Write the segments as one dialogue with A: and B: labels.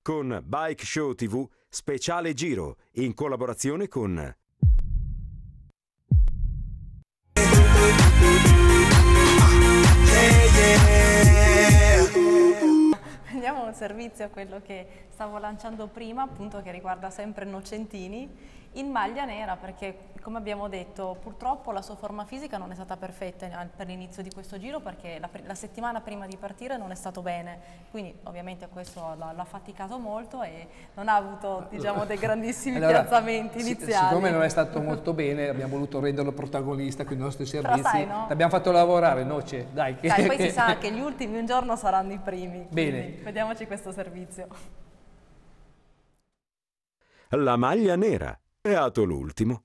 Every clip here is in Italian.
A: con Bike Show TV Speciale Giro in collaborazione con
B: Andiamo a un servizio a quello che stavo lanciando prima, appunto, che riguarda sempre Nocentini in maglia nera, perché come abbiamo detto purtroppo la sua forma fisica non è stata perfetta per l'inizio di questo giro, perché la settimana prima di partire non è stato bene, quindi ovviamente questo l'ha faticato molto e non ha avuto, diciamo, dei grandissimi piazzamenti iniziali.
C: Siccome non è stato molto bene abbiamo voluto renderlo protagonista con i nostri servizi.
B: Però sai, no?
C: L'abbiamo fatto lavorare, Noce, dai.
B: Poi si sa che gli ultimi un giorno saranno i primi.
C: Bene.
B: Vediamoci questo servizio.
A: La maglia nera. Beato l'ultimo.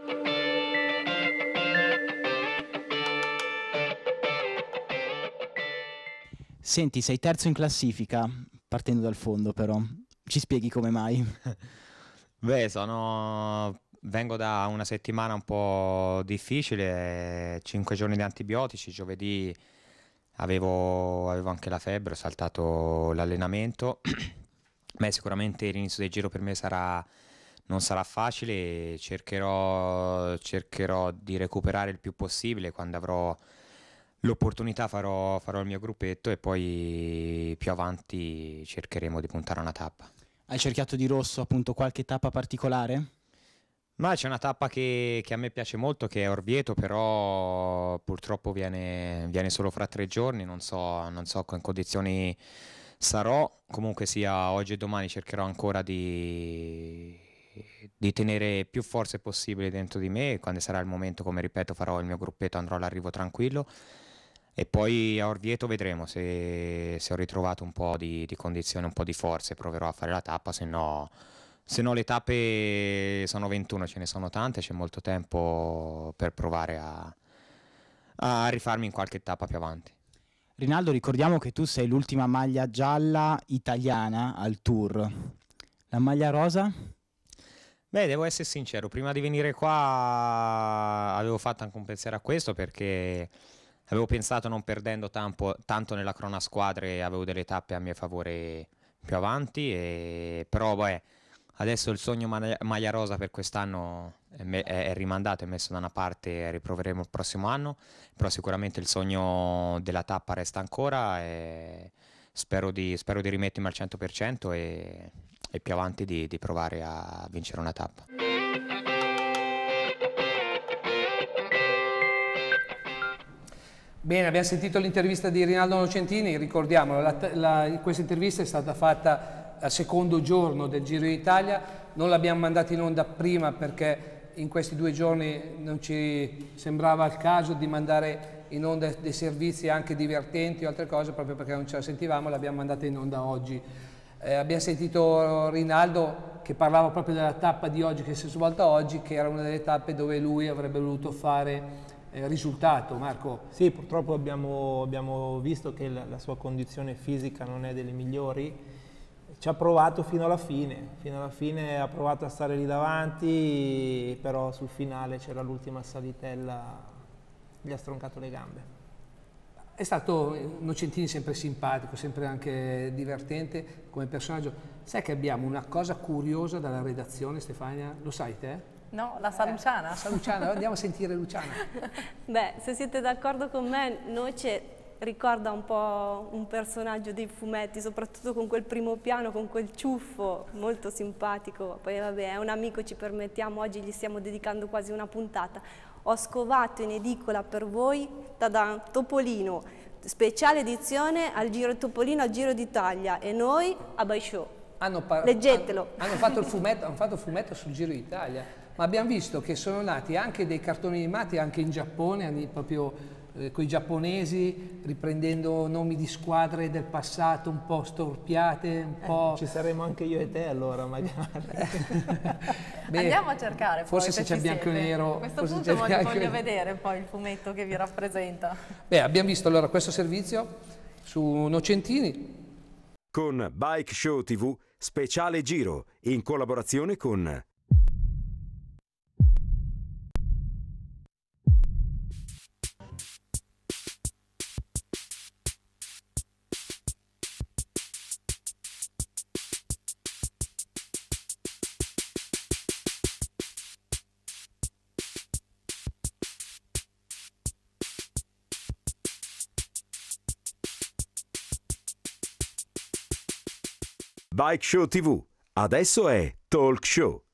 D: Senti, sei terzo in classifica, partendo dal fondo però. Ci spieghi come mai?
E: Beh, vengo da una settimana un po' difficile, 5 giorni di antibiotici, giovedì avevo anche la febbre, ho saltato l'allenamento. Beh, sicuramente l'inizio del giro per me non sarà facile, cercherò di recuperare il più possibile. Quando avrò l'opportunità farò il mio gruppetto e poi più avanti cercheremo di puntare a una tappa.
D: Hai cerchiato di rosso appunto qualche tappa particolare?
E: Ma c'è una tappa che a me piace molto, che è Orvieto, però purtroppo viene solo fra 3 giorni, non so in condizioni sarò. Comunque sia, oggi e domani cercherò ancora di tenere più forze possibili dentro di me, e quando sarà il momento, come ripeto, farò il mio gruppetto, andrò all'arrivo tranquillo e poi a Orvieto vedremo se ho ritrovato un po' di condizione, un po' di forze, proverò a fare la tappa, se no le tappe sono 21, ce ne sono tante, c'è molto tempo per provare a rifarmi in qualche tappa più avanti.
D: Rinaldo, ricordiamo che tu sei l'ultima maglia gialla italiana al Tour. La maglia rosa?
E: Beh, devo essere sincero, prima di venire qua avevo fatto anche un pensiero a questo, perché avevo pensato, non perdendo tanto nella cronasquadre, avevo delle tappe a mio favore più avanti, però beh, adesso il sogno maglia rosa per quest'anno è rimandato, è messo da una parte, riproveremo il prossimo anno, però sicuramente il sogno della tappa resta ancora e spero di rimettermi al 100% e più avanti di provare a vincere una tappa.
C: Bene, abbiamo sentito l'intervista di Rinaldo Nocentini, ricordiamolo, questa intervista è stata fatta al secondo giorno del Giro d'Italia, non l'abbiamo mandata in onda prima perché in questi 2 giorni non ci sembrava il caso di mandare in onda dei servizi anche divertenti o altre cose, proprio perché non ce la sentivamo, l'abbiamo mandata in onda oggi. Abbiamo sentito Rinaldo che parlava proprio della tappa di oggi, che si è svolta oggi, che era una delle tappe dove lui avrebbe voluto fare risultato. Marco?
F: Sì, purtroppo abbiamo visto che la sua condizione fisica non è delle migliori. Ci ha provato fino alla fine ha provato a stare lì davanti, però sul finale c'era l'ultima salitella, gli ha stroncato le gambe.
C: È stato Nocentini sempre simpatico, sempre anche divertente come personaggio. Sai che abbiamo una cosa curiosa dalla redazione, Stefania? Lo sai te?
B: No, la sa Luciana.
C: Sa Luciana, andiamo a sentire Luciana.
G: Beh, se siete d'accordo con me, Noce ricorda un po' un personaggio dei fumetti, soprattutto con quel primo piano, con quel ciuffo molto simpatico. Poi vabbè, è un amico, ci permettiamo, oggi gli stiamo dedicando quasi una puntata. Ho scovato in edicola per voi da Topolino, speciale edizione al Giro Topolino al Giro d'Italia, e noi a Bike Show. Leggetelo.
C: Hanno fatto il fumetto sul Giro d'Italia, ma abbiamo visto che sono nati anche dei cartoni animati anche in Giappone, proprio con i giapponesi, riprendendo nomi di squadre del passato un po' storpiate, un po'...
F: Ci saremo anche io e te allora, magari.
C: Beh,
B: andiamo a cercare
C: forse
B: poi,
C: se c'è bianco e nero.
B: A questo punto voglio vedere poi il fumetto che vi rappresenta.
C: Beh, abbiamo visto allora questo servizio su Nocentini.
A: Con Bike Show TV Speciale Giro in collaborazione con Bike Show TV, adesso è Talk Show.